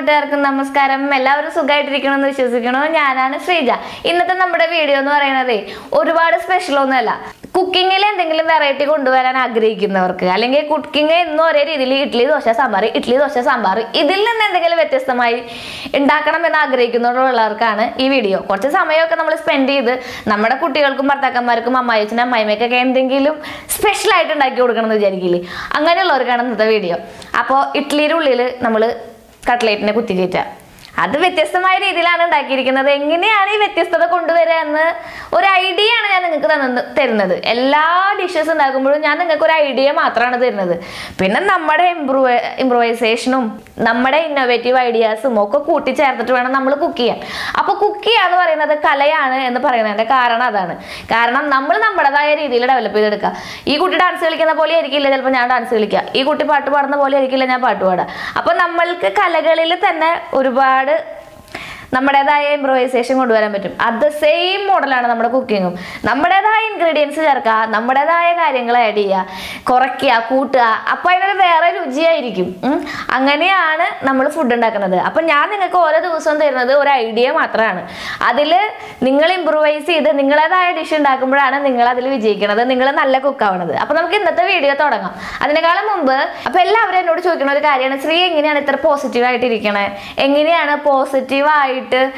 കൂട്ടുകാർക്കും നമസ്കാരം. എല്ലാവരും സുഖമായിട്ടിരിക്കണമെന്ന് വിശ്വസിക്കുന്നു. ഞാനാണ് ശ്രീജ. ഇന്നത്തെ നമ്മുടെ വീഡിയോ എന്ന് പറയുന്നത് ഒരുപാട് സ്പെഷ്യൽ ഒന്നുമല്ല. കുക്കിങ്ങിൽ എന്തെങ്കിലും വെറൈറ്റി കൊണ്ടുവരാൻ ആഗ്രഹിക്കുന്നവർക്ക്, അല്ലെങ്കിൽ കുക്കിംഗ് എന്നും ഒരേ രീതിയിൽ ഇഡ്ഡലി ദോശ സാമ്പാർ ഇതിൽ നിന്ന് എന്തെങ്കിലും വ്യത്യസ്തമായി ഉണ്ടാക്കണം എന്ന് ആഗ്രഹിക്കുന്നവരുള്ളവർക്കാണ് ഈ വീഡിയോ. കുറച്ച് സമയമൊക്കെ നമ്മൾ സ്പെൻഡ് ചെയ്ത് നമ്മുടെ കുട്ടികൾക്കും ഭർത്താക്കന്മാർക്കും അമ്മായിച്ചനും അമ്മായിമ്മയ്ക്കൊക്കെ എന്തെങ്കിലും സ്പെഷ്യൽ ആയിട്ട് ഉണ്ടാക്കി കൊടുക്കണം എന്ന് വിചാരിക്കില്ലേ, അങ്ങനെയുള്ളവർക്കാണ് ഇന്നത്തെ വീഡിയോ. അപ്പോൾ ഇഡ്ഡലിയുടെ ഉള്ളിൽ നമ്മൾ കട്ട്ലേറ്റിനെ കുത്തിക്കയറ്റുക. അത് വ്യത്യസ്തമായ രീതിയിലാണ് ഉണ്ടാക്കിയിരിക്കുന്നത്. എങ്ങനെയാണ് ഈ വ്യത്യസ്തത കൊണ്ടുവരിക എന്ന് ഒരു ഐഡിയ ആണ് ഞാൻ നിങ്ങൾക്ക് തരുന്നത്. എല്ലാ ഡിഷസ് ഉണ്ടാക്കുമ്പോഴും ഞാൻ നിങ്ങൾക്ക് ഒരു ഐഡിയ മാത്രമാണ് തരുന്നത്. പിന്നെ നമ്മുടെ ഇംപ്രൂവൈസേഷനും നമ്മുടെ ഇന്നോവേറ്റീവ് ഐഡിയാസും ഒക്കെ കൂട്ടിച്ചേർത്തിട്ട് വേണം നമ്മൾ കുക്ക് ചെയ്യാൻ. അപ്പോൾ കുക്ക് ചെയ്യുക എന്ന് പറയുന്നത് കലയാണ് എന്ന് പറയുന്നതിൻ്റെ കാരണം അതാണ്. കാരണം നമ്മൾ നമ്മുടേതായ രീതിയിൽ ഡെവലപ്പ് ചെയ്തെടുക്കുക. ഈ കുട്ടി ഡാൻസ് കളിക്കുന്ന പോലെ ആയിരിക്കില്ല ചിലപ്പോൾ ഞാൻ ഡാൻസ് കളിക്കുക, ഈ കുട്ടി പാട്ട് പാടുന്ന പോലെ ആയിരിക്കില്ല ഞാൻ പാട്ട് പാടുക. അപ്പോൾ നമ്മൾക്ക് കലകളിൽ തന്നെ ഒരുപാട് നമ്മുടേതായ ഇംപ്രൂവൈസേഷൻ കൊണ്ടുവരാൻ പറ്റും. അത് സെയിം മോഡലാണ് നമ്മുടെ കുക്കിങ്ങും. നമ്മുടേതായ ഇൻഗ്രീഡിയൻസ് ചേർക്കുക, നമ്മുടേതായ കാര്യങ്ങൾ ആഡ് ചെയ്യുക, കുറയ്ക്കുക, കൂട്ടുക. അപ്പോൾ അതിനൊരു വേറെ രുചിയായിരിക്കും. അങ്ങനെയാണ് നമ്മൾ ഫുഡ് ഉണ്ടാക്കുന്നത്. അപ്പം ഞാൻ നിങ്ങൾക്ക് ഓരോ ദിവസവും തരുന്നത് ഒരു ഐഡിയ മാത്രമാണ്. അതിൽ നിങ്ങൾ ഇംപ്രൂവൈസ് ചെയ്ത് നിങ്ങളേതായ ഡിഷ് ഉണ്ടാക്കുമ്പോഴാണ് നിങ്ങൾ അതിൽ വിജയിക്കുന്നത്, നിങ്ങൾ നല്ല കുക്കാവുന്നത്. അപ്പം നമുക്ക് ഇന്നത്തെ വീഡിയോ തുടങ്ങാം. അതിനേക്കാളും മുമ്പ് അപ്പോൾ എല്ലാവരും എന്നോട് ചോദിക്കുന്ന ഒരു കാര്യമാണ്, ശ്രീ എങ്ങനെയാണ് ഇത്ര പോസിറ്റീവായിട്ടിരിക്കണേ, എങ്ങനെയാണ് പോസിറ്റീവായിട്ട്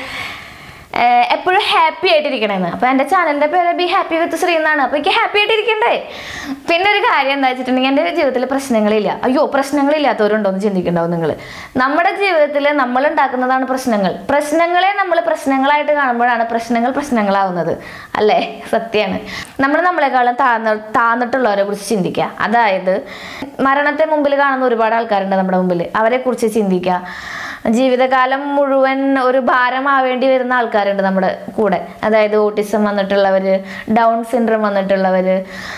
എപ്പോഴും ഹാപ്പി ആയിട്ടിരിക്കണേന്ന്. അപ്പോൾ എൻ്റെ ചാനലിൻ്റെ പേര് ബി ഹാപ്പി വിത്ത് ശ്രീ എന്നാണ്. അപ്പോൾ എനിക്ക് ഹാപ്പി ആയിട്ടിരിക്കണ്ടേ. പിന്നെ ഒരു കാര്യം എന്താ വെച്ചിട്ടുണ്ടെങ്കിൽ, എൻ്റെ ജീവിതത്തിൽ പ്രശ്നങ്ങളില്ല. അയ്യോ, പ്രശ്നങ്ങളില്ലാത്തവരുണ്ടോ എന്ന് ചിന്തിക്കുന്നുണ്ടാവും നിങ്ങൾ. നമ്മുടെ ജീവിതത്തിൽ നമ്മൾ ഉണ്ടാക്കുന്നതാണ് പ്രശ്നങ്ങൾ. പ്രശ്നങ്ങളെ നമ്മൾ പ്രശ്നങ്ങളായിട്ട് കാണുമ്പോഴാണ് പ്രശ്നങ്ങളാവുന്നത്. അല്ലേ? സത്യമാണ്. നമ്മളെക്കാളും താന്നിട്ടുള്ളവരെ കുറിച്ച് ചിന്തിക്കുക. അതായത് മരണത്തെ മുമ്പിൽ കാണുന്ന ഒരുപാട് ആൾക്കാരുണ്ട് നമ്മുടെ മുമ്പിൽ. അവരെ കുറിച്ച് ചിന്തിക്കുക. ജീവിതകാലം മുഴുവൻ ഒരു ഭാരമാവേണ്ടി വരുന്ന ആൾക്കാരുണ്ട് നമ്മുടെ കൂടെ. അതായത് ഓട്ടിസം വന്നിട്ടുള്ളവർ, ഡൗൺ സിൻഡ്രോം വന്നിട്ടുള്ളവർ,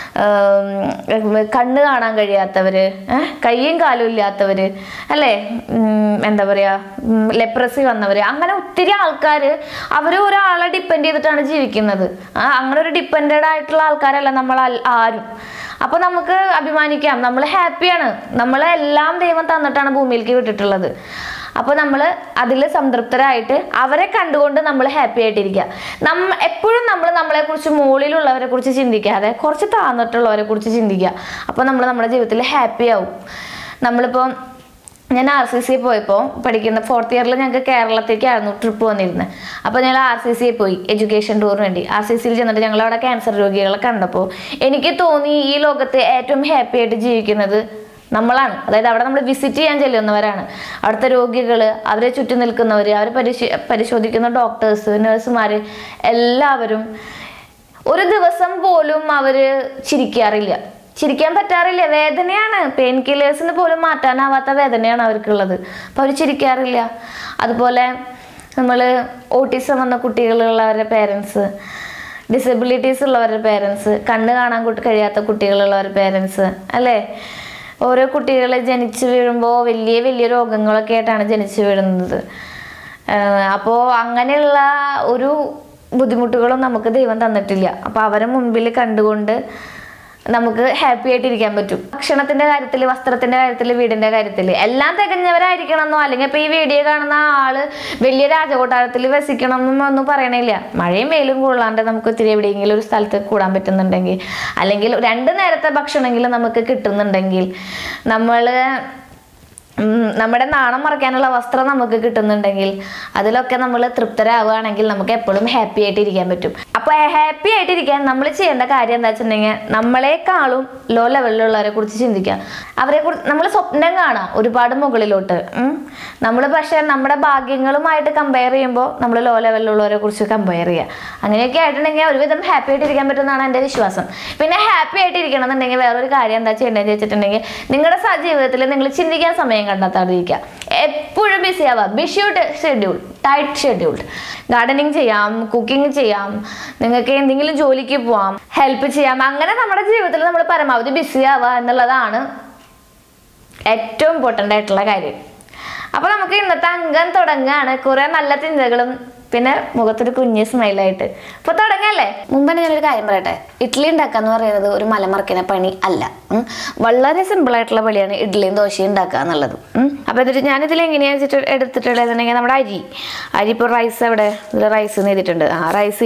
കണ്ണ് കാണാൻ കഴിയാത്തവർ, കയ്യും കാലും ഇല്ലാത്തവർ, അല്ലേ, എന്താ പറയുക, ലെപ്രസി വന്നവർ, അങ്ങനെ ഒത്തിരി ആൾക്കാർ അവർ ഒരാളെ ഡിപ്പെൻഡ് ചെയ്തിട്ടാണ് ജീവിക്കുന്നത്. അങ്ങനെ ഒരു ഡിപ്പെൻഡഡ് ആയിട്ടുള്ള ആൾക്കാരല്ല നമ്മൾ ആരും. അപ്പോൾ നമുക്ക് അഭിമാനിക്കാം, നമ്മൾ ഹാപ്പിയാണ്. നമ്മളെല്ലാം ദൈവം തന്നിട്ടാണ് ഭൂമിയിലേക്ക് വിട്ടിട്ടുള്ളത്. അപ്പോൾ നമ്മൾ അതിൽ സംതൃപ്തരായിട്ട് അവരെ കണ്ടുകൊണ്ട് നമ്മൾ ഹാപ്പി ആയിട്ടിരിക്കുക. എപ്പോഴും നമ്മൾ നമ്മളെക്കുറിച്ച് മുകളിലുള്ളവരെ കുറിച്ച് ചിന്തിക്കാതെ കുറച്ച് താന്നിട്ടുള്ളവരെ കുറിച്ച് ചിന്തിക്കുക. അപ്പോൾ നമ്മൾ നമ്മുടെ ജീവിതത്തിൽ ഹാപ്പി ആവും. നമ്മളിപ്പോൾ ഞാൻ RCC പോയപ്പോൾ പഠിക്കുന്ന 4th ഇയറിൽ ഞങ്ങൾക്ക് കേരളത്തേക്കായിരുന്നു ട്രിപ്പ് വന്നിരുന്നത്. അപ്പോൾ ഞങ്ങൾ RCC പോയി എഡ്യൂക്കേഷൻ ടൂറിന് വേണ്ടി. RCCയിൽ ചെന്നിട്ട് ഞങ്ങൾ അവിടെ ക്യാൻസർ രോഗികളെ കണ്ടപ്പോൾ എനിക്ക് തോന്നി ഈ ലോകത്ത് ഏറ്റവും ഹാപ്പി ആയിട്ട് ജീവിക്കുന്നത് നമ്മളാണ്. അതായത് അവിടെ നമ്മൾ വിസിറ്റ് ചെയ്യാൻ ചെല്ലുന്നവരാണ്. അവിടുത്തെ രോഗികൾ, അവരെ ചുറ്റും നിൽക്കുന്നവർ, അവരെ പരിശോധിക്കുന്ന ഡോക്ടേഴ്സ്, നഴ്സുമാർ, എല്ലാവരും ഒരു ദിവസം പോലും അവർ ചിരിക്കാൻ പറ്റാറില്ല. വേദനയാണ്. പെയിൻ കില്ലേഴ്സിന് പോലും മാറ്റാനാവാത്ത വേദനയാണ് അവർക്കുള്ളത്. അപ്പോൾ അവർ ചിരിക്കാറില്ല. അതുപോലെ നമ്മൾ ഓട്ടിസം വന്ന കുട്ടികളുള്ളവരുടെ പേരൻസ്, ഡിസബിലിറ്റീസ് ഉള്ളവരുടെ പേരൻസ്, കണ്ണ് കാണാൻ കഴിയാത്ത കുട്ടികളുള്ളവരുടെ പേരൻസ്, അല്ലേ, ഓരോ കുട്ടികൾ ജനിച്ചു വീഴുമ്പോൾ വലിയ രോഗങ്ങളൊക്കെ ആയിട്ടാണ് ജനിച്ചു വീഴുന്നത്. അപ്പോൾ അങ്ങനെയുള്ള ഒരു ബുദ്ധിമുട്ടുകളും നമുക്ക് ദൈവം തന്നിട്ടില്ല. അപ്പോൾ അവരെ മുൻപിൽ കണ്ടുകൊണ്ട് നമുക്ക് ഹാപ്പി ആയിട്ടിരിക്കാൻ പറ്റും. ഭക്ഷണത്തിൻ്റെ കാര്യത്തിൽ, വസ്ത്രത്തിൻ്റെ കാര്യത്തിൽ, വീടിൻ്റെ കാര്യത്തിൽ എല്ലാം തികഞ്ഞവരായിരിക്കണമെന്നോ, അല്ലെങ്കിൽ ഇപ്പോൾ ഈ വീഡിയോ കാണുന്ന ആള് വലിയ രാജകൊട്ടാരത്തിൽ വസിക്കണം എന്നൊന്നും പറയണില്ല. മഴയും വെയിലും കൊള്ളാണ്ട് നമുക്ക് ഇത്തിരി എവിടെയെങ്കിലും ഒരു സ്ഥലത്ത് കൂടാൻ പറ്റുന്നുണ്ടെങ്കിൽ, അല്ലെങ്കിൽ 2 നേരത്തെ ഭക്ഷണമെങ്കിലും നമുക്ക് കിട്ടുന്നുണ്ടെങ്കിൽ, നമ്മുടെ നാണം മറയ്ക്കാനുള്ള വസ്ത്രം നമുക്ക് കിട്ടുന്നുണ്ടെങ്കിൽ, അതിലൊക്കെ നമ്മൾ തൃപ്തരാവുകയാണെങ്കിൽ നമുക്ക് എപ്പോഴും ഹാപ്പി ആയിട്ട് ഇരിക്കാൻ പറ്റും. അപ്പോൾ ഹാപ്പി ആയിട്ടിരിക്കാൻ നമ്മൾ ചെയ്യേണ്ട കാര്യം എന്താ വെച്ചിട്ടുണ്ടെങ്കിൽ, നമ്മളെക്കാളും ലോ ലെവലിലുള്ളവരെ കുറിച്ച് ചിന്തിക്കുക. അവരെക്കുറിച്ച് നമ്മൾ സ്വപ്നം കാണാം ഒരുപാട് മുകളിലോട്ട്. നമ്മൾ പക്ഷേ നമ്മുടെ ഭാഗ്യങ്ങളുമായിട്ട് കമ്പയർ ചെയ്യുമ്പോൾ നമ്മൾ ലോ ലെവലിലുള്ളവരെ കുറിച്ച് കമ്പയർ ചെയ്യുക. അങ്ങനെയൊക്കെ ആയിട്ടുണ്ടെങ്കിൽ ഒരുവിധം ഹാപ്പി ആയിട്ട് ഇരിക്കാൻ പറ്റുമെന്നാണ് എൻ്റെ വിശ്വാസം. പിന്നെ ഹാപ്പി ആയിട്ട് ഇരിക്കണം എന്നുണ്ടെങ്കിൽ വേറൊരു കാര്യം എന്താ ചെയ്യേണ്ടതെന്ന് വെച്ചിട്ടുണ്ടെങ്കിൽ, നിങ്ങളുടെ ജീവിതത്തിൽ നിങ്ങൾ ചിന്തിക്കാൻ സമയം കണ്ടെത്താതിരിക്കുക. എപ്പോഴും ബിസി ആവുക. Tight scheduled. ഗാർഡനിങ് ചെയ്യാം, കുക്കിംഗ് ചെയ്യാം, നിങ്ങൾക്ക് എന്തെങ്കിലും ജോലിക്ക് പോവാം, ഹെൽപ്പ് ചെയ്യാം. അങ്ങനെ നമ്മുടെ ജീവിതത്തിൽ നമ്മൾ പരമാവധി ബിസി ആവുക എന്നുള്ളതാണ് ഏറ്റവും ഇമ്പോർട്ടൻ്റ് ആയിട്ടുള്ള കാര്യം. അപ്പോൾ നമുക്ക് ഇന്നത്തെ അംഗം തുടങ്ങുകയാണ്. കുറേ നല്ല ചിന്തകളും പിന്നെ മുഖത്തൊരു കുഞ്ഞ് സ്മൈലായിട്ട്. അപ്പോൾ തുടങ്ങല്ലേ. മുമ്പ് തന്നെ ഞാനൊരു കാര്യം പറയട്ടെ, ഇഡ്ഡലി ഉണ്ടാക്കുക എന്ന് പറയുന്നത് ഒരു മലമറിക്കുന്ന പണി അല്ല. വളരെ സിമ്പിളായിട്ടുള്ള പണിയാണ് ഇഡ്ഡലിയും ദോശയും ഉണ്ടാക്കുക എന്നുള്ളത്. അപ്പോൾ എന്നിട്ട് ഞാനിതിൽ എങ്ങനെയാണെന്ന് വെച്ചിട്ട് എടുത്തിട്ടുള്ളതെന്നുണ്ടെങ്കിൽ നമ്മുടെ അരി ഇപ്പോൾ റൈസ് എവിടെ ഇതിൽ റൈസ് ചെയ്തിട്ടുണ്ട്. റൈസ്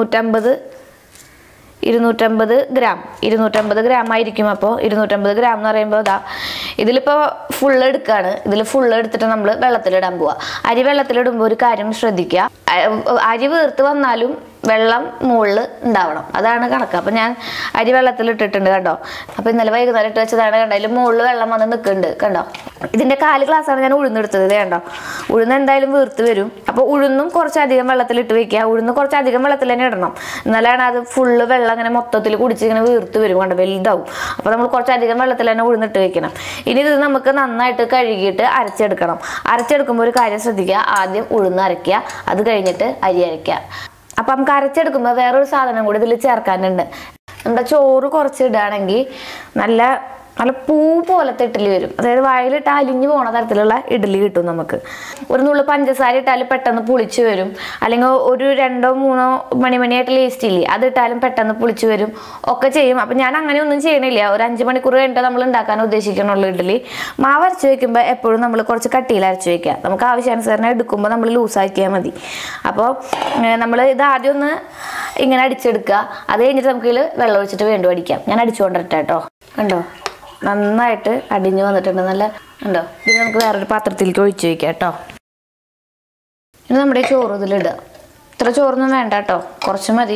250 ഗ്രാം ആയിരിക്കും. അപ്പോൾ 250 ഗ്രാം എന്ന് പറയുമ്പോൾ ഇതിലിപ്പോൾ ഫുള്ള് എടുക്കുകയാണ്. ഇതിൽ ഫുള്ള് എടുത്തിട്ട് നമ്മൾ വെള്ളത്തിലിടാൻ പോവുക. അരി വെള്ളത്തിലിടുമ്പോൾ ഒരു കാര്യം ശ്രദ്ധിക്കുക, അരി വീർത്ത് വന്നാലും വെള്ളം മുകളിൽ ഉണ്ടാവണം, അതാണ് കണക്ക്. അപ്പം ഞാൻ അരി വെള്ളത്തിലിട്ടിട്ടുണ്ട് കേട്ടോ. അപ്പോൾ ഇന്നലെ വൈകുന്നേരം ഇട്ട് വെച്ചതാണ് കണ്ടോ, അതിൽ മുകളിൽ വെള്ളം വന്ന് നിൽക്കുന്നുണ്ട് കണ്ടോ. ഇതിൻ്റെ 4 ഗ്ലാസ്സാണ് ഞാൻ ഉഴുന്നെടുത്തത്. ഇത് കണ്ടോ, ഉഴുന്ന് എന്തായാലും വീർത്ത് വരും. അപ്പോൾ ഉഴുന്നും കുറച്ചധികം വെള്ളത്തിലിട്ട് വെക്കുക. ഉഴുന്ന് കുറച്ചധികം വെള്ളത്തിൽ തന്നെ ഇടണം, എന്നാലാണ് അത് ഫുള്ള് വെള്ളം ഇങ്ങനെ മൊത്തത്തിൽ കുടിച്ച് ഇങ്ങനെ വീർത്ത് വരും കണ്ടോ, വലുതാവും. അപ്പോൾ നമ്മൾ കുറച്ചധികം വെള്ളത്തിൽ തന്നെ ഉഴുന്നിട്ട് വെക്കണം. ഇനി ഇത് നമുക്ക് നന്നായിട്ട് കഴുകിയിട്ട് അരച്ചെടുക്കണം. അരച്ചെടുക്കുമ്പോൾ ഒരു കാര്യം ശ്രദ്ധിക്കുക, ആദ്യം ഉഴുന്ന് അരയ്ക്കുക, അത് കഴിഞ്ഞിട്ട് അരി അരയ്ക്കുക. അപ്പം നമുക്ക് അരച്ചെടുക്കുമ്പോൾ വേറൊരു സാധനം കൂടി ഇതിൽ ചേർക്കാനുണ്ട്. നമ്മുടെ ചോറ് കുറച്ച് ഇടുകയാണെങ്കിൽ നല്ല പൂ പോലത്തെ ഇഡ്ഡലി വരും. അതായത് വായിലിട്ട് അലിഞ്ഞു പോണ തരത്തിലുള്ള ഇഡ്ഡലി കിട്ടും നമുക്ക്. ഒരു നുള്ളു പഞ്ചസാര ഇട്ടാലും പെട്ടെന്ന് പുളിച്ച് വരും. അല്ലെങ്കിൽ ഒരു 2-3 മണിയായിട്ട് ലീസ്റ്റ് ഇല്ലേ, അതിട്ടാലും പെട്ടെന്ന് പുളിച്ച് വരും ഒക്കെ ചെയ്യും. അപ്പം ഞാൻ അങ്ങനെയൊന്നും ചെയ്യണില്ല. ഒരു 5 മണിക്കൂർ കഴിഞ്ഞിട്ട് നമ്മൾ ഉണ്ടാക്കാൻ ഉദ്ദേശിക്കണുള്ളൂ ഇഡ്ഡലി. മാവ് അരച്ച് വയ്ക്കുമ്പോൾ എപ്പോഴും നമ്മൾ കുറച്ച് കട്ടിയിൽ അരച്ച് വയ്ക്കുക. നമുക്ക് ആവശ്യാനുസരണം എടുക്കുമ്പോൾ നമ്മൾ ലൂസാക്കിയാൽ മതി. അപ്പോൾ നമ്മൾ ഇത് ആദ്യം ഒന്ന് ഇങ്ങനെ അടിച്ചെടുക്കുക. അത് കഴിഞ്ഞിട്ട് നമുക്ക് ഇതിൽ വെള്ളം ഒഴിച്ചിട്ട് വീണ്ടും അടിക്കാം. ഞാൻ അടിച്ചുകൊണ്ടിരട്ടെ കേട്ടോ. കണ്ടോ, നന്നായിട്ട് അടിഞ്ഞു വന്നിട്ടുണ്ട്. നല്ല ഉണ്ടോ. ഇത് നമുക്ക് വേറൊരു പാത്രത്തിലേക്ക് ഒഴിച്ചു വയ്ക്കാം കേട്ടോ. ഇനി നമ്മുടെ ചോറ് ഇതിലിടുക. ഇത്ര ചോറൊന്നും വേണ്ട കേട്ടോ, കുറച്ച് മതി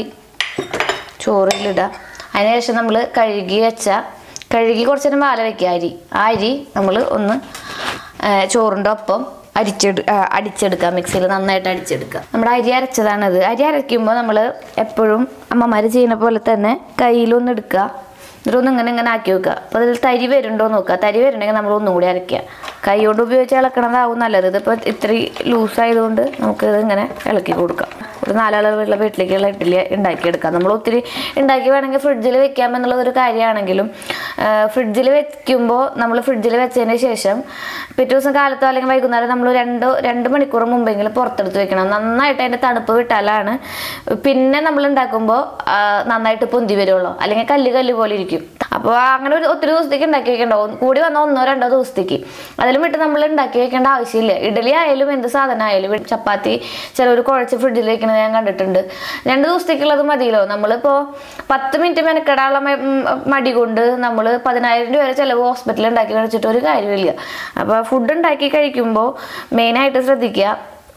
ചോറിലിടുക. അതിനുശേഷം നമ്മൾ കഴുകി കുറച്ച് നേരം വാല വയ്ക്കുക. അരി നമ്മൾ ഒന്ന് ചോറിൻ്റെ ഒപ്പം അടിച്ചെടുക്കുക. മിക്സിയിൽ നന്നായിട്ട് അടിച്ചെടുക്കുക. നമ്മുടെ അരി അരച്ചതാണിത്. അരി അരയ്ക്കുമ്പോൾ നമ്മൾ എപ്പോഴും അമ്മമാർ ചെയ്യുന്ന പോലെ തന്നെ കയ്യിലൊന്ന് എടുക്കുക, എന്നിട്ടൊന്ന് ഇങ്ങനെ ആക്കി വെക്കുക. അപ്പോൾ അതിൽ തരി വരുന്നുണ്ടോ നോക്കുക. തരി വരുന്നുണ്ടെങ്കിൽ നമ്മൾ ഒന്നും കൂടി അരയ്ക്കുക. കൈ കൊണ്ട് ഉപയോഗിച്ച് ഇളക്കണതാവും നല്ലത്. ഇതിപ്പോൾ ഇത്തിരി ലൂസായതുകൊണ്ട് നമുക്കിത് ഇങ്ങനെ ഇളക്കി കൊടുക്കാം. ഒരു 4 ആളുകളുള്ള വീട്ടിലേക്കുള്ള ഇഡ്ഡലി ഉണ്ടാക്കിയെടുക്കാം. നമ്മൾ ഒത്തിരി ഉണ്ടാക്കി വേണമെങ്കിൽ ഫ്രിഡ്ജിൽ വെക്കാമെന്നുള്ളതൊരു കാര്യമാണെങ്കിലും ഫ്രിഡ്ജിൽ വെക്കുമ്പോൾ നമ്മൾ ഫ്രിഡ്ജിൽ വെച്ചതിന് ശേഷം പിറ്റേ ദിവസം കാലത്തോ അല്ലെങ്കിൽ വൈകുന്നേരം നമ്മൾ 2 മണിക്കൂർ മുമ്പെങ്കിലും പുറത്തെടുത്ത് വെക്കണം. നന്നായിട്ട് അതിൻ്റെ തണുപ്പ് വിട്ടാലാണ് പിന്നെ നമ്മൾ ഉണ്ടാക്കുമ്പോൾ നന്നായിട്ട് പൊന്തി വരുള്ളൂ, അല്ലെങ്കിൽ കല്ല് പോലെ ഇരിക്കും. അപ്പോൾ അങ്ങനെ ഒത്തിരി ദിവസത്തേക്ക് ഉണ്ടാക്കി വെക്കേണ്ടാവും. കൂടി വന്നാൽ 1-2 ദിവസത്തേക്ക്. അതിലും വിട്ട് നമ്മൾ ഉണ്ടാക്കി വെക്കേണ്ട ആവശ്യമില്ല. ഇഡ്ഡലി ആയാലും എന്ത് സാധനം ആയാലും, ചപ്പാത്തി ചിലവർ കുഴച്ച് ഫ്രിഡ്ജിൽ വെക്കുന്നത് ഞാൻ കണ്ടിട്ടുണ്ട്. 2 ദിവസത്തേക്കുള്ളത് മതിയല്ലോ. നമ്മളിപ്പോൾ 10 മിനിറ്റ് മെനക്കെടാനുള്ള മടി കൊണ്ട് നമ്മൾ 10,000 രൂപ വരെ ചിലവ് ഹോസ്പിറ്റലിൽ ഉണ്ടാക്കി കഴിച്ചിട്ട് ഒരു കാര്യമില്ല. അപ്പോൾ ഫുഡ് ഉണ്ടാക്കി കഴിക്കുമ്പോൾ മെയിനായിട്ട് ശ്രദ്ധിക്കുക,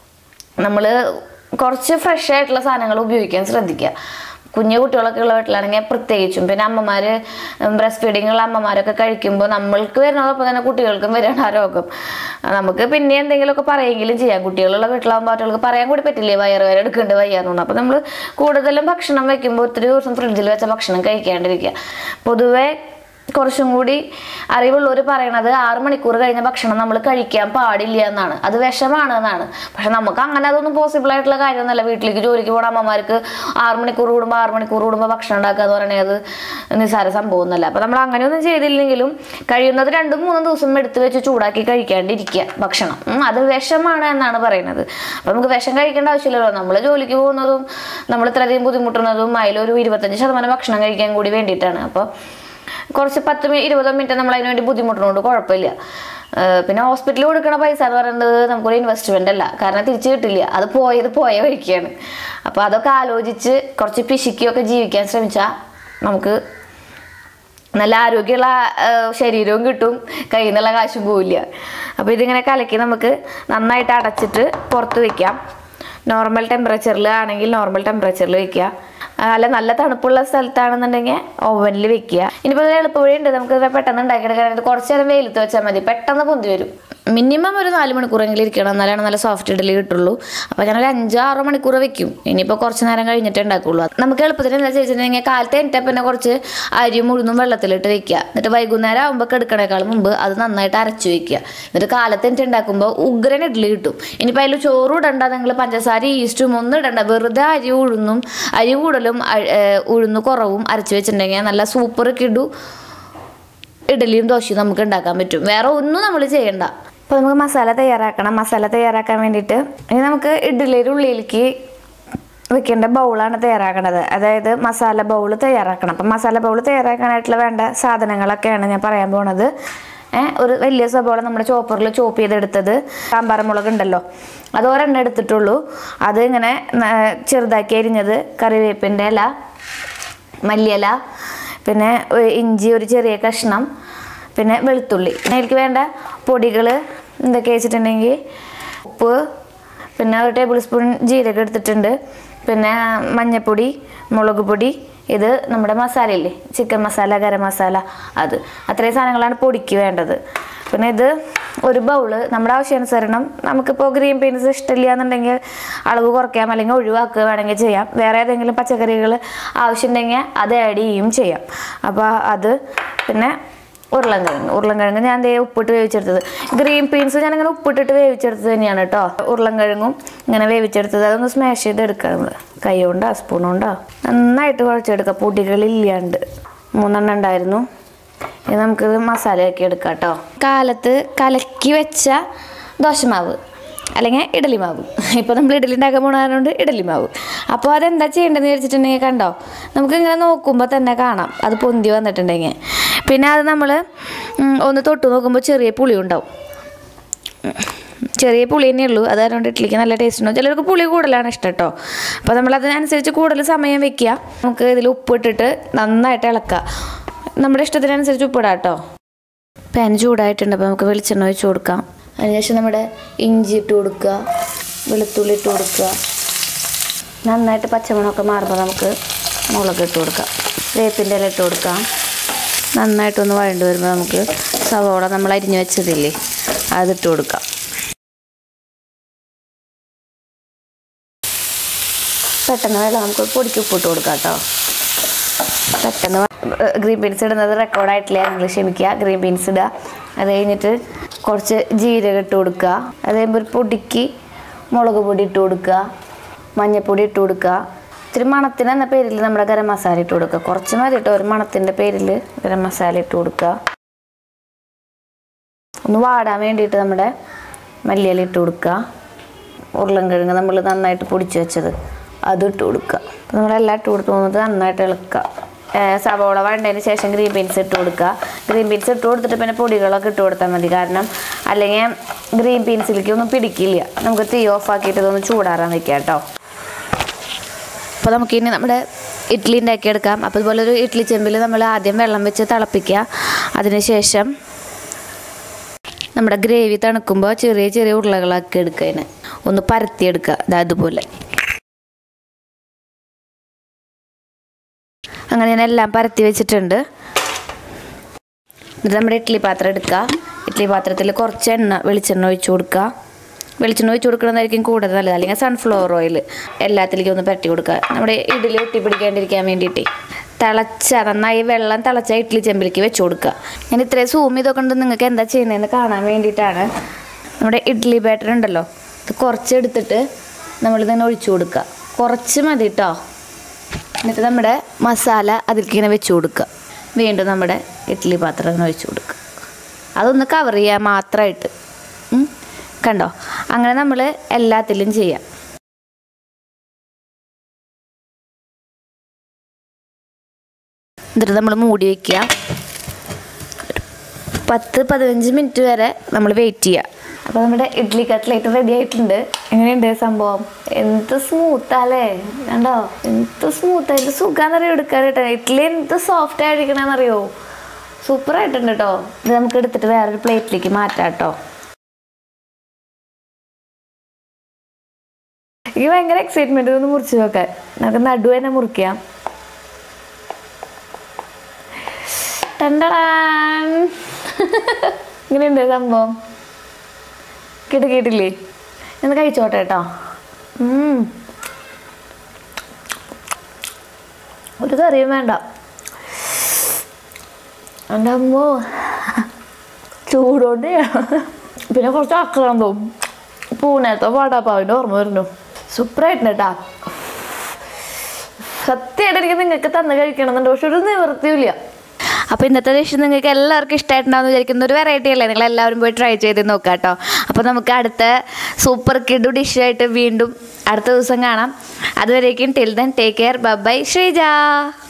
നമ്മൾ കുറച്ച് ഫ്രഷ് ആയിട്ടുള്ള സാധനങ്ങൾ ഉപയോഗിക്കാൻ ശ്രദ്ധിക്കുക. കുഞ്ഞു കുട്ടികളൊക്കെ ഉള്ള വീട്ടിലാണെങ്കിൽ പ്രത്യേകിച്ചും. പിന്നെ അമ്മമാർ ബ്രസ്റ്റ് ഫീഡിങ് ഉള്ള അമ്മമാരൊക്കെ കഴിക്കുമ്പോൾ നമ്മൾക്ക് വരുന്നതൊപ്പം തന്നെ കുട്ടികൾക്കും വരണം ആ രോഗം. നമുക്ക് പിന്നെ എന്തെങ്കിലുമൊക്കെ പറയുമെങ്കിലും ചെയ്യാം. കുട്ടികളുള്ള വീട്ടിലാകുമ്പോൾ അവർക്ക് പറയാൻ കൂടി പറ്റില്ലേ, വയറുവേദന എടുക്കേണ്ട വയ്യാന്നുണ്ട്. അപ്പോൾ നമ്മൾ കൂടുതലും ഭക്ഷണം വയ്ക്കുമ്പോൾ ഒത്തിരി ദിവസം ഫ്രിഡ്ജിൽ വെച്ച ഭക്ഷണം കഴിക്കാണ്ടിരിക്കുക. പൊതുവെ കുറച്ചും കൂടി അറിവുള്ളവർ പറയണത് 6 മണിക്കൂർ കഴിഞ്ഞ ഭക്ഷണം നമ്മൾ കഴിക്കാൻ പാടില്ല എന്നാണ്. അത് വിഷമാണ് എന്നാണ്. പക്ഷെ നമുക്ക് അങ്ങനെ അതൊന്നും പോസിബിൾ ആയിട്ടുള്ള കാര്യമൊന്നുമല്ല. വീട്ടിലേക്ക് ജോലിക്ക് പോകുന്ന അമ്മമാർക്ക് 6 മണിക്കൂർ കൂടുമ്പോൾ ഭക്ഷണം ഉണ്ടാക്കുക എന്ന് പറയുന്നത് നിസ്സാര സംഭവമൊന്നുമല്ല. അപ്പോൾ നമ്മൾ അങ്ങനെയൊന്നും ചെയ്തില്ലെങ്കിലും കഴിയുന്നത് 2-3 ദിവസം എടുത്ത് വെച്ച് ചൂടാക്കി കഴിക്കാണ്ടിരിക്കുക ഭക്ഷണം. അത് വിഷമാണ് എന്നാണ് പറയുന്നത്. അപ്പോൾ നമുക്ക് വിഷം കഴിക്കേണ്ട ആവശ്യമില്ലല്ലോ. നമ്മൾ ജോലിക്ക് പോകുന്നതും നമ്മൾ ഇത്രയധികം ബുദ്ധിമുട്ടുന്നതും അതിലൊരു 25% ഭക്ഷണം കഴിക്കാൻ കൂടി വേണ്ടിയിട്ടാണ്. അപ്പോൾ കുറച്ച് 10-20 മിനിറ്റ് നമ്മൾ അതിന് വേണ്ടി ബുദ്ധിമുട്ടുന്നതുകൊണ്ട് കുഴപ്പമില്ല. പിന്നെ ഹോസ്പിറ്റലിൽ കൊടുക്കുന്ന പൈസ എന്ന് പറയുന്നത് നമുക്കൊരു ഇൻവെസ്റ്റ്മെൻ്റ് അല്ല, കാരണം തിരിച്ചു കിട്ടില്ല. അത് പോയ വഴിക്കാണ്. അപ്പോൾ അതൊക്കെ ആലോചിച്ച് കുറച്ച് പിശുക്കിയൊക്കെ ജീവിക്കാൻ ശ്രമിച്ചാൽ നമുക്ക് നല്ല ആരോഗ്യമുള്ള ശരീരവും കിട്ടും, കയ്യിൽ നിന്നുള്ള കാശും പോവില്ല. അപ്പോൾ ഇതിങ്ങനെ കലക്കി നമുക്ക് നന്നായിട്ട് അടച്ചിട്ട് പുറത്ത് വയ്ക്കാം. നോർമൽ ടെമ്പറേച്ചറിൽ ആണെങ്കിൽ നോർമൽ ടെമ്പറേച്ചറിൽ വയ്ക്കുക. അല്ല നല്ല തണുപ്പുള്ള സ്ഥലത്താണെന്നുണ്ടെങ്കിൽ ഓവനിൽ വെക്കുക. ഇനിയിപ്പോൾ എളുപ്പവഴിയുണ്ട്, നമുക്ക് പെട്ടെന്ന് ഉണ്ടാക്കിയെടുക്കാനായിട്ട് കുറച്ച് നേരം വെയിലത്ത് വെച്ചാൽ മതി, പെട്ടെന്ന് പൊന്തി വരും. മിനിമം ഒരു 4 മണിക്കൂറെങ്കിലും ഇരിക്കണം, എന്നാലാണ് നല്ല സോഫ്റ്റ് ഇഡ്ഡലി കിട്ടുള്ളൂ. അപ്പോൾ ഞാനൊരു 5-6 മണിക്കൂർ വെക്കും. ഇനിയിപ്പോൾ കുറച്ച് നേരം കഴിഞ്ഞിട്ടേ ഉണ്ടാക്കുള്ളൂ. നമുക്ക് എളുപ്പത്തിന് എന്താ ചോദിച്ചിട്ടുണ്ടെങ്കിൽ കാലത്ത് എണീറ്റപ്പോൾ പിന്നെ കുറച്ച് അരിയും ഉഴുന്നും വെള്ളത്തിലിട്ട് വെക്കുക. എന്നിട്ട് വൈകുന്നേരം ആകുമ്പോൾ എടുക്കണേക്കാൾ മുമ്പ് അത് നന്നായിട്ട് അരച്ച് വെക്കുക. എന്നിട്ട് കാലത്ത് എണീറ്റ് ഉണ്ടാക്കുമ്പോൾ ഉഗ്രൻ ഇഡ്ഡലി കിട്ടും. ഇനിയിപ്പോൾ അതിൽ ചോറും ഇടണ്ട, നിങ്ങൾ പഞ്ചസാര ഈസ്റ്റും ഒന്നും ഇടണ്ട, വെറുതെ അരി കൂടുതലും ഉഴുന്ന് കുറവും അരച്ച് വെച്ചിട്ടുണ്ടെങ്കിൽ നല്ല സൂപ്പർ കിടു ഇഡ്ഡലിയും ദോശയും നമുക്ക് ഉണ്ടാക്കാൻ പറ്റും. വേറെ ഒന്നും നമ്മൾ ചെയ്യണ്ട. അപ്പോൾ നമുക്ക് മസാല തയ്യാറാക്കണം. മസാല തയ്യാറാക്കാൻ വേണ്ടിയിട്ട് ഇനി നമുക്ക് ഇഡ്ഡലിയുടെ ഉള്ളിലേക്ക് വെക്കേണ്ട ബൗളാണ് തയ്യാറാക്കണത്. അതായത് മസാല ബൗൾ തയ്യാറാക്കണം. അപ്പം മസാല ബൗൾ തയ്യാറാക്കാനായിട്ടുള്ള വേണ്ട സാധനങ്ങളൊക്കെയാണ് ഞാൻ പറയാൻ പോണത്. ഒരു വലിയ സബോള നമ്മുടെ ചോപ്പറിൽ ചോപ്പ് ചെയ്തെടുത്തത്, സാമ്പാർ മുളക് ഉണ്ടല്ലോ അത് ഒരെണ്ണം എടുത്തിട്ടുള്ളൂ, അത് ഇങ്ങനെ ചെറുതാക്കി അരിഞ്ഞത്, കറിവേപ്പിൻ്റെ ഇല, മല്ലിയില, പിന്നെ ഇഞ്ചി ഒരു ചെറിയ കഷ്ണം, പിന്നെ വെളുത്തുള്ളി. അതിലേക്ക് വേണ്ട പൊടികൾ എന്തൊക്കെ വെച്ചിട്ടുണ്ടെങ്കിൽ ഉപ്പ്, പിന്നെ ഒരു ടേബിൾ സ്പൂൺ ജീരകം എടുത്തിട്ടുണ്ട്, പിന്നെ മഞ്ഞൾപ്പൊടി, മുളക് പൊടി, ഇത് നമ്മുടെ മസാലയില്ലേ ചിക്കൻ മസാല, ഗരം മസാല, അത് അത്രയും സാധനങ്ങളാണ് പൊടിക്ക് വേണ്ടത്. പിന്നെ ഇത് ഒരു ബൗള് നമ്മുടെ ആവശ്യാനുസരണം. നമുക്കിപ്പോൾ ഗ്രീൻ പീൻസ് ഇഷ്ടമില്ല എന്നുണ്ടെങ്കിൽ അളവ് കുറയ്ക്കാം, അല്ലെങ്കിൽ ഒഴിവാക്കുക വേണമെങ്കിൽ ചെയ്യാം. വേറെ ഏതെങ്കിലും പച്ചക്കറികൾ ആവശ്യമുണ്ടെങ്കിൽ അത് ആഡ് ചെയ്യാം. അപ്പോൾ അത് പിന്നെ ഉരുളൻകിഴങ്ങ് ഞാൻ ഉപ്പിട്ട് വേവിച്ചെടുത്തത്. ഗ്രീൻ പീൻസ് ഞാനിങ്ങനെ ഉപ്പിട്ടിട്ട് വേവിച്ചെടുത്തത് തന്നെയാണ് കേട്ടോ. ഉരുളൻകിഴങ്ങും ഇങ്ങനെ വേവിച്ചെടുത്തത്. അതൊന്ന് സ്മാഷ് ചെയ്തെടുക്കുക നമ്മൾ കൈ കൊണ്ടോ സ്പൂൺ കൊണ്ടോ നന്നായിട്ട് കുഴച്ചെടുക്കുക, പൊടികളില്ലാണ്ട്. 3 ഉണ്ടായിരുന്നു. ഇനി നമുക്കിത് മസാലയാക്കി എടുക്കാം കേട്ടോ. കാലത്ത് കലക്കി വെച്ച ദോശമാവ് അല്ലെങ്കിൽ ഇഡലി മാവ്, ഇപ്പോൾ നമ്മൾ ഇഡലി ഉണ്ടാക്കാൻ പോകണതുകൊണ്ട് ഇഡലി മാവ്. അപ്പോൾ അതെന്താ ചെയ്യേണ്ടതെന്ന് വിചാരിച്ചിട്ടുണ്ടെങ്കിൽ കണ്ടോ, നമുക്കിങ്ങനെ നോക്കുമ്പോൾ തന്നെ കാണാം അത് പൊന്തി വന്നിട്ടുണ്ടെങ്കിൽ. പിന്നെ അത് നമ്മൾ ഒന്ന് തൊട്ട് നോക്കുമ്പോൾ ചെറിയ പുളി ഉണ്ടാവും. ചെറിയ പുളി തന്നെ ഉള്ളൂ, അത് അതുകൊണ്ട് ഇഡ്ഡലിക്ക് നല്ല ടേസ്റ്റ് ഉണ്ടാവും. ചിലർക്ക് പുളി കൂടുതലാണ് ഇഷ്ടം കേട്ടോ. അപ്പോൾ നമ്മൾ അതിനനുസരിച്ച് കൂടുതൽ സമയം വെക്കുക. നമുക്ക് ഇതിൽ ഉപ്പിട്ടിട്ട് നന്നായിട്ട് ഇളക്കുക. നമ്മുടെ ഇഷ്ടത്തിനനുസരിച്ച് ഉപ്പിടാം കേട്ടോ. പാൻ ചൂടായിട്ടുണ്ട്. അപ്പോൾ നമുക്ക് വെളിച്ചെണ്ണ ഒഴിച്ച് കൊടുക്കാം. അതിനുശേഷം നമ്മുടെ ഇഞ്ചി ഇട്ട് കൊടുക്കുക, വെളുത്തുള്ളി ഇട്ട് കൊടുക്കുക. നന്നായിട്ട് പച്ചമണമൊക്കെ മാറുമ്പോൾ നമുക്ക് മുളക് ഇട്ട് കൊടുക്കാം, വേപ്പിൻ്റെ ഇല ഇട്ട് കൊടുക്കാം. നന്നായിട്ടൊന്ന് വഴണ്ട് വരുമ്പോൾ നമുക്ക് സവോള നമ്മൾ അരിഞ്ഞ് വെച്ചതില്ലേ അതിട്ട് കൊടുക്കാം. പെട്ടെന്ന് വെള്ളം നമുക്ക് പൊടിക്ക് ഉപ്പിട്ട് കൊടുക്കാം കേട്ടോ. പെട്ടെന്ന് ഗ്രീൻ ബീൻസ് ഇടുന്നത് റെക്കോർഡായിട്ടില്ല, നിങ്ങൾ ക്ഷമിക്കുക. ഗ്രീൻ ബീൻസ് ഇടുക. അത് കഴിഞ്ഞിട്ട് കുറച്ച് ജീരകം ഇട്ട് കൊടുക്കുക. അത് കഴിയുമ്പോൾ ഒരു പൊടിക്ക് മുളക് പൊടി ഇട്ട് കൊടുക്കുക, മഞ്ഞൾപ്പൊടി ഇട്ട് കൊടുക്കുക. ഇത്തിരി മണത്തിന് എന്ന പേരിൽ നമ്മുടെ ഗരം മസാല ഇട്ട് കൊടുക്കുക. കുറച്ച് മതി കേട്ടോ, ഒരു മണത്തിൻ്റെ പേരിൽ ഗരം മസാല ഇട്ട് കൊടുക്കുക. ഒന്ന് വാടാൻ വേണ്ടിയിട്ട് നമ്മുടെ മല്ലിയില ഇട്ട് കൊടുക്കുക. ഉരുളൻകിഴങ്ങ് നമ്മൾ നന്നായിട്ട് പൊടിച്ച് വെച്ചത് അത് ഇട്ട് കൊടുക്കുക. അപ്പോൾ നമ്മളെല്ലാം ഇട്ട് കൊടുത്ത് പോകുന്നത് നന്നായിട്ട് ഇളക്കുക. സവോള വഴണ്ടതിന് ശേഷം ഗ്രീൻ ബീൻസ് ഇട്ട് കൊടുക്കുക. ഗ്രീൻ ബീൻസ് ഇട്ട് കൊടുത്തിട്ട് പിന്നെ പൊടികളൊക്കെ ഇട്ട് കൊടുത്താൽ മതി. കാരണം അല്ലെങ്കിൽ ഗ്രീൻ ബീൻസിലേക്ക് ഒന്നും പിടിക്കില്ല. നമുക്ക് തീ ഓഫാക്കിയിട്ട് ഇതൊന്ന് ചൂടാറാൻ വയ്ക്കാം കേട്ടോ. അപ്പോൾ നമുക്കിനി നമ്മുടെ ഇഡ്ഡലി ഉണ്ടാക്കിയെടുക്കാം. അപ്പോൾ ഇതുപോലെ ഒരു ഇഡ്ഡലി ചെമ്പിൽ നമ്മൾ ആദ്യം വെള്ളം വെച്ച് തിളപ്പിക്കുക. അതിനുശേഷം നമ്മുടെ ഗ്രേവി തണുക്കുമ്പോൾ ചെറിയ ചെറിയ ഉരുളകളാക്കി എടുക്കുക. അതിനെ ഒന്ന് പരത്തിയെടുക്കുക അതുപോലെ. അങ്ങനെ ഞാൻ എല്ലാം പരത്തി വെച്ചിട്ടുണ്ട്. എന്നിട്ട് നമ്മുടെ ഇഡ്ഡലി പാത്രം എടുക്കുക. ഇഡ്ഡലി പാത്രത്തിൽ കുറച്ച് വെളിച്ചെണ്ണ ഒഴിച്ച് കൊടുക്കുക. വെളിച്ചെണ്ണ ഒഴിച്ച് കൊടുക്കണമെന്നായിരിക്കും കൂടുതൽ നല്ലത്, അല്ലെങ്കിൽ സൺഫ്ലവർ ഓയിൽ എല്ലാത്തിലേക്കും ഒന്ന് പരട്ടി കൊടുക്കുക. നമ്മുടെ ഇഡ്ഡലി ഒട്ടിപ്പിടിക്കാണ്ടിരിക്കാൻ വേണ്ടിയിട്ട് നന്നായി വെള്ളം തിളച്ച ഇഡ്ഡലി ചെമ്പിലേക്ക് വെച്ച് കൊടുക്കുക. ഞാൻ ഇത്രയും സൂം ചെയ്തൊക്കെ ഉണ്ട് നിങ്ങൾക്ക് എന്താ ചെയ്യുന്നതെന്ന് കാണാൻ വേണ്ടിയിട്ടാണ്. നമ്മുടെ ഇഡ്ഡലി ബാറ്റർ ഉണ്ടല്ലോ, ഇത് കുറച്ചെടുത്തിട്ട് നമ്മളിതിനെ ഒഴിച്ചു കൊടുക്കുക. കുറച്ച് മതി കേട്ടോ. എന്നിട്ട് നമ്മുടെ മസാല അതിലേക്ക് ഇങ്ങനെ വെച്ച് കൊടുക്കുക. വീണ്ടും നമ്മുടെ ഇഡ്ഡലി പാത്രം ഇങ്ങനെ ഒഴിച്ചു കൊടുക്കുക. അതൊന്ന് കവർ ചെയ്യുക മാത്രമായിട്ട്. കണ്ടോ, അങ്ങനെ നമ്മൾ എല്ലാത്തിലും ചെയ്യാം. എന്നിട്ട് നമ്മൾ മൂടി വയ്ക്കുക. 10-15 മിനിറ്റ് വരെ നമ്മൾ വെയിറ്റ് ചെയ്യുക. അപ്പോൾ നമ്മുടെ ഇഡ്ഡലി കട്ട്ലേറ്റ് റെഡി ആയിട്ടുണ്ട്. എങ്ങനെയുണ്ട് സംഭവം? എന്ത് സ്മൂത്താല്ലേ, കണ്ടോ എന്ത് സ്മൂത്തായിട്ട് സുഖാന്നറിയോ എടുക്കാൻ കേട്ടോ. ഇഡ്ഡലി എന്ത് സോഫ്റ്റ് ആയിരിക്കണമെന്നറിയോ, സൂപ്പറായിട്ടുണ്ട് കേട്ടോ. ഇത് നമുക്ക് എടുത്തിട്ട് വേറൊരു പ്ലേറ്റിലേക്ക് മാറ്റാം കേട്ടോ. എനിക്ക് ഭയങ്കര എക്സൈറ്റ്മെൻറ്റ് ഒന്ന് മുറിച്ച് നോക്കാൻ. നമുക്ക് നടു തന്നെ മുറിക്കാം. ഇങ്ങനെയുണ്ട് സംഭവം. കേട്ടില്ലേ? ഒന്ന് കഴിച്ചോട്ടെ കേട്ടോ. ഒരു കറിയും വേണ്ട. എൻ്റെ അമ്മോ, ചൂടോണ്ട്. പിന്നെ കുറച്ച് ആക്രാന്തവും പൂനത്തെ വാടാപ്പാവിൻ്റെ ഓർമ്മ വരുന്നു. സൂപ്പറായിട്ടുണ്ട് കേട്ടാ. സത്യമായിട്ട് എനിക്ക് നിങ്ങൾക്ക് തന്ന് കഴിക്കണമെന്നുണ്ട്, പക്ഷെ ഒരു നിവൃത്തിയില്ല. അപ്പോൾ ഇന്നത്തെ ഡിഷ് നിങ്ങൾക്ക് എല്ലാവർക്കും ഇഷ്ടമായിട്ടുണ്ടാവുമെന്ന് വിചാരിക്കുന്ന ഒരു വെറൈറ്റി അല്ലേ, നിങ്ങൾ എല്ലാവരും പോയി ട്രൈ ചെയ്ത് നോക്കാം കേട്ടോ. അപ്പോൾ നമുക്ക് അടുത്ത സൂപ്പർ കിഡു ഡിഷായിട്ട് വീണ്ടും അടുത്ത ദിവസം കാണാം. അതുവരേക്കും till then take care, bye bye, Sreeja.